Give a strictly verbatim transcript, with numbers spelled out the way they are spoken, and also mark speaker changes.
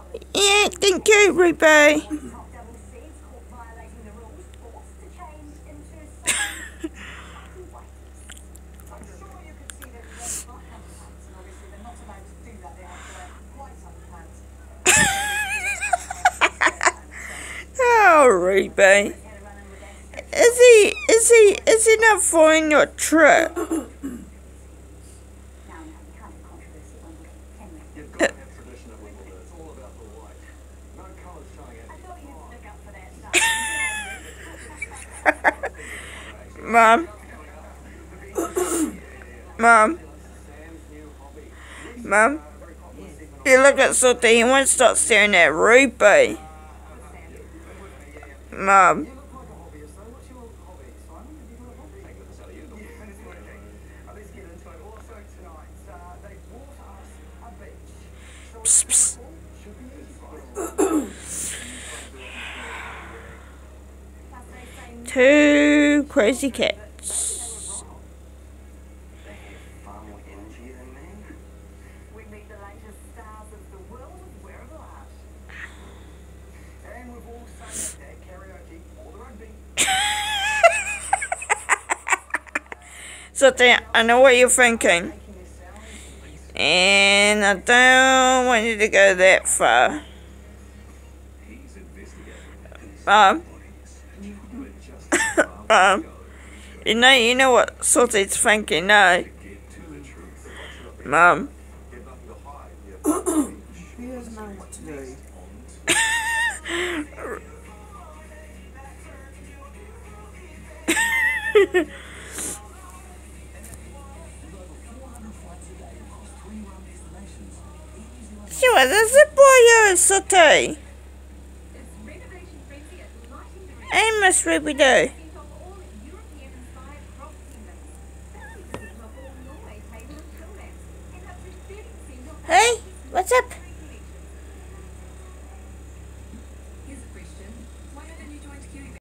Speaker 1: Yeah, thank you, Ruby. Oh, Ruby. Is he, is he, is he not following your trip? Mom. Mom. Mom. You look at Sooty, he won't stop staring at Ruby. Mom. Psst, psst. Two crazy cats. So I know what you're thinking, and I don't want you to go that far. Mom. Mom. You know, you know what Sooty's thinking, no? Mom.
Speaker 2: He doesn't know what to do.
Speaker 1: Sure, there's a boy, Sooty. Hey, Miss Ruby Doo. Hey, what's up?